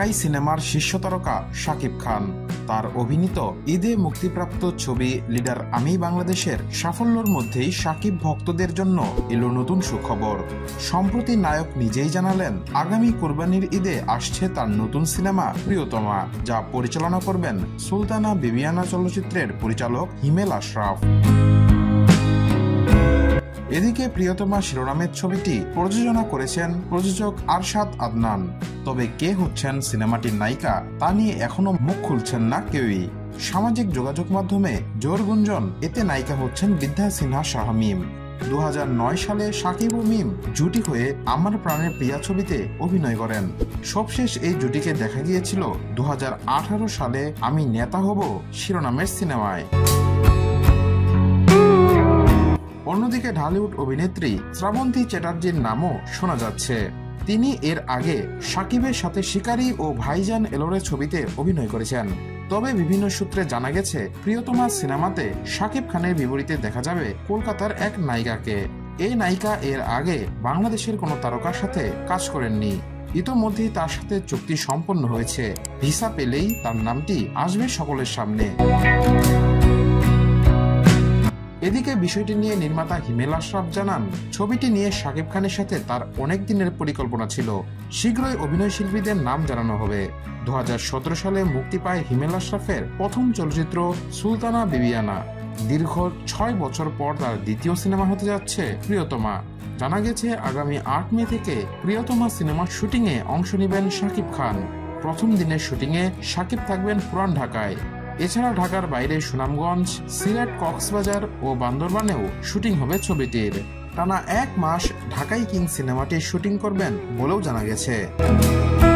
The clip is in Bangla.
ঢাকাই সিনেমার শীর্ষ তারকা শাকিব খান। তার অভিনীত ঈদে মুক্তিপ্রাপ্ত ছবি লিডার আমি বাংলাদেশের সাফল্যের মধ্যেই শাকিব ভক্তদের জন্য এলো নতুন সুখবর। সম্প্রতি নায়ক নিজেই জানালেন আগামী কোরবানির ঈদে আসছে তার নতুন সিনেমা প্রিয়তমা, যা পরিচালনা করবেন সুলতানা বিবিয়ানা চলচ্চিত্রের পরিচালক হিমেল আশরাফ। এদিকে প্রিয়তমা শিরোনামের ছবিটি প্রযোজনা করেছেন প্রযোজক আরশাদ আদনান। তবে কে হচ্ছেন সিনেমাটির নায়িকা তা নিয়ে এখনো মুখ খুলছেন না কেউই। সামাজিক যোগাযোগ মাধ্যমে জোর গুঞ্জন, এতে নায়িকা হচ্ছেন বিদ্যা সিনহা শাহমিম। 2009 সালে শাকিব ও মিম জুটি হয়ে আমার প্রাণের প্রিয়া ছবিতে অভিনয় করেন। সবশেষ এই জুটিকে দেখা গিয়েছিল 2018 সালে আমি নেতা হব শিরোনামের সিনেমায়। অন্যদিকে ঢালিউড অভিনেত্রী শ্রাবন্তী চ্যাটার্জির নামও শোনা যাচ্ছে। তিনি এর আগে শাকিবের সাথে শিকারী ও ভাইজান এলোরে ছবিতে অভিনয় করেছেন। তবে বিভিন্ন সূত্রে জানা গেছে প্রিয়তমা সিনেমাতে শাকিব খানের বিপরীতে দেখা যাবে কলকাতার এক নায়িকাকে। এই নায়িকা এর আগে বাংলাদেশের কোনো তারকার সাথে কাজ করেননি। ইতোমধ্যেই তার সাথে চুক্তি সম্পন্ন হয়েছে। ভিসা পেলেই তার নামটি আসবে সকলের সামনে। এদিকে বিষয়টি নিয়ে নির্মাতা হিমেল আশরাফ জানান, ছবিটি নিয়ে শাকিব খানের সাথে তার অনেক দিনের পরিকল্পনা ছিল। শীঘ্রই অভিনয় শিল্পীদের নাম জানানো হবে। 2017 সালে মুক্তি পায় হিমেল আশরাফের প্রথম চলচ্চিত্র সুলতানা বিবিয়ানা। দীর্ঘ 6 বছর পর তার দ্বিতীয় সিনেমা হতে যাচ্ছে প্রিয়তমা। জানা গেছে আগামী 8 মে থেকে প্রিয়তমা সিনেমার শুটিংয়ে অংশ নেবেন শাকিব খান। প্রথম দিনের শুটিংয়ে শাকিব থাকবেন পুরান ঢাকায়। এছাড়া ঢাকার বাইরে সুনামগঞ্জ, সিলেট, কক্সবাজার ও বান্দরবানেও শুটিং হবে ছবিটির। টানা 1 মাস ঢাকাই কিং সিনেমাটির শুটিং করবেন বলেও জানা গেছে।